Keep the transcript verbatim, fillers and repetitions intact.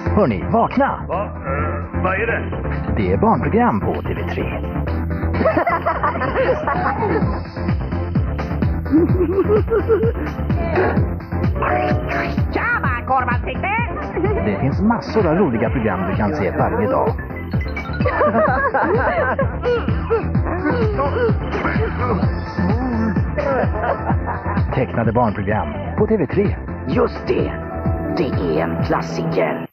Hörni, vakna! Va? Uh, vad är det? Det är barnprogram på T V tre. Tjaba, korvansikte! Det finns massor av roliga program du kan se varje dag. Tecknade barnprogram på T V tre. Just det, det är en klassiker.